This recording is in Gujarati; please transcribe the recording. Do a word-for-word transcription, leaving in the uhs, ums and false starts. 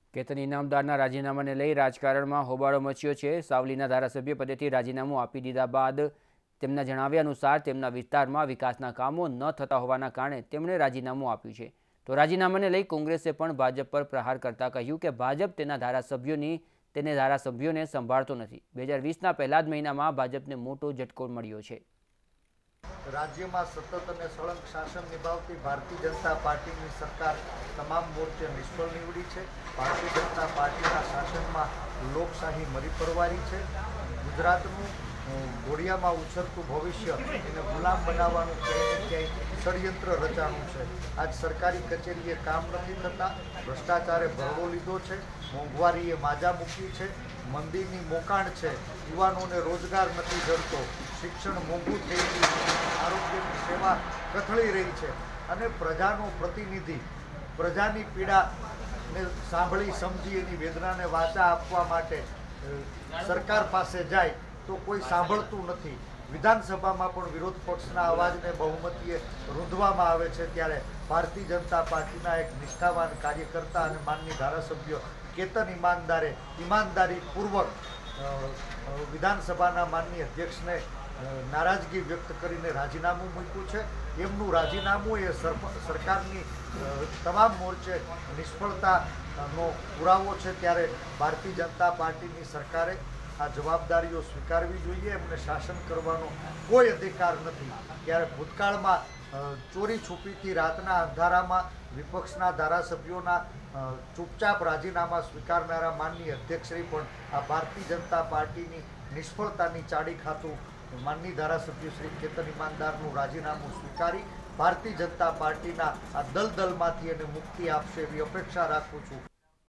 કેતન ઇનામદારના રાજીનામાને લઈ રાજકારણમાં હોબાળો મચ્યો છે। સાવલીના ધારાસભ્ય પદેથી રાજીનામું આપી દીધા બાદ તેમના જણાવ્યા અનુસાર તેમના વિસ્તારમાં વિકાસના કામો ન થતા હોવાના કારણે તેમણે રાજીનામું આપ્યું છે। તો રાજીનામાને લઈ કોંગ્રેસે પણ ભાજપ પર પ્રહાર કરતા કહ્યું કે ભાજપ તેના ધારાસભ્યોની તેને ધારાસભ્યોને સંભાળતો નથી। બે હજાર વીસના પહેલા જ મહિનામાં ભાજપને મોટો ઝટકો મળ્યો છે। राज्य में सतत और सળંગ शासन निभावती भारतीय जनता पार्टी की सरकार तमाम मोर्चे निष्फल निवड़ी है। भारतीय जनता पार्टी शासन में लोकशाही मरी परवारी है। गुजरात घोड़िया में उछरतु भविष्य एने गुलाम बनावानुं कहीं षड्यंत्र रचाणुं है। आज सरकारी कचेरीए काम नहीं थता, भ्रष्टाचारे भरड़ो लीधो है, मोंघवारीए माजा मूकी है, मंदीनी मोकाण है, युवानोने रोजगार नहीं जड़तो, शिक्षण मोंघू थई गयुं, आरोग्यनी सेवा कथળી रही है અને પ્રજાનો પ્રતિનિધિ પ્રજાની પીડાને સાંભળી સમજી એની વેદનાને વાચા આપવા માટે સરકાર પાસે જાય તો કોઈ સાંભળતું નથી। વિધાનસભામાં પણ વિરોધ પક્ષના અવાજને બહુમતીએ રૂંધવામાં આવે છે, ત્યારે ભારતીય જનતા પાર્ટીના એક નિષ્ઠાવાન કાર્યકર્તા અને માનનીય ધારાસભ્ય કેતન ઈમાનદારે ઈમાનદારીપૂર્વક વિધાનસભાના માનનીય અધ્યક્ષને नाराजगी व्यक्त करीने राजीनामું મૂક્યું છે। એમનું રાજીનામું એ સરકારની તમામ મોરચે નિષ્ફળતાનો પુરાવો છે। ત્યારે ભારતીય જનતા પાર્ટીની સરકારે આ જવાબદારીઓ સ્વીકારવી જોઈએ। એમને શાસન કરવાનો કોઈ અધિકાર નથી। ત્યારે ભૂતકાળમાં ચોરી છુપીથી રાતના અંધારામાં વિપક્ષના ધારાસભ્યોના ચૂપચાપ રાજીનામા સ્વીકારનારા માનનીય અધ્યક્ષશ્રી પણ આ ભારતીય જનતા પાર્ટીની નિષ્ફળતાની ચાડી ખાતું माननीय धारासभ्य श्री केतन ईमानदारનું રાજીનામું સ્વીકારી ભારતીય જનતા પાર્ટીના આ દલદલમાંથી એને મુક્તિ આપશે એવી અપેક્ષા રાખું છું।